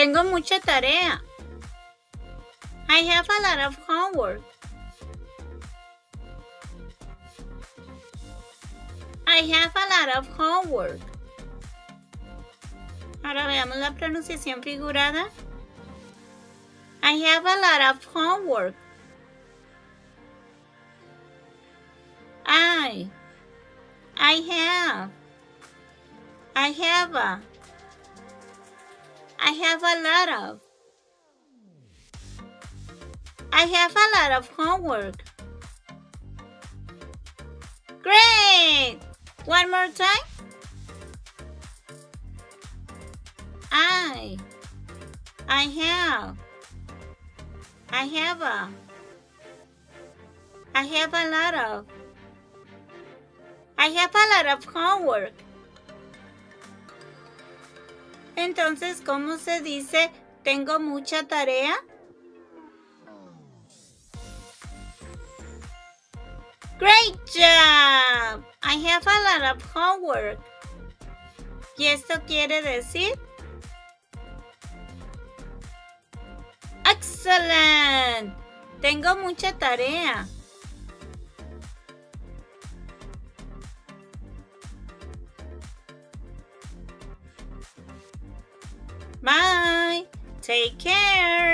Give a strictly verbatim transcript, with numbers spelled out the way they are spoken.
Tengo mucha tarea. I have a lot of homework. I have a lot of homework. Ahora veamos la pronunciación figurada. I have a lot of homework. I. I have. I have a. I have a lot of. I have a lot of homework. Great! One more time. I. I have. I have a. I have a lot of. I have a lot of homework. Entonces, ¿cómo se dice tengo mucha tarea? Great job! I have a lot of homework. ¿Y esto quiere decir? Excellent! Tengo mucha tarea. Bye! Take care!